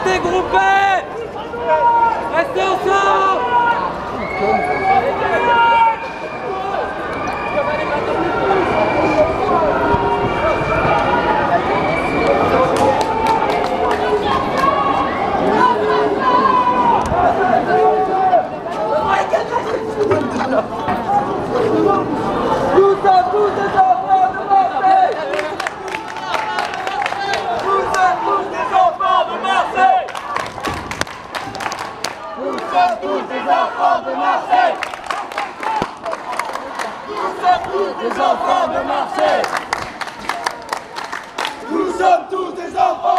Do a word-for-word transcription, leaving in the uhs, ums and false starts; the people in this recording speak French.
Restez groupés! Restez ensemble! Nous sommes tous des enfants de Marseille! Nous sommes tous des enfants de Marseille! Nous sommes tous des enfants de Marseille! Nous sommes tous des enfants de Marseille! Nous sommes tous des enfants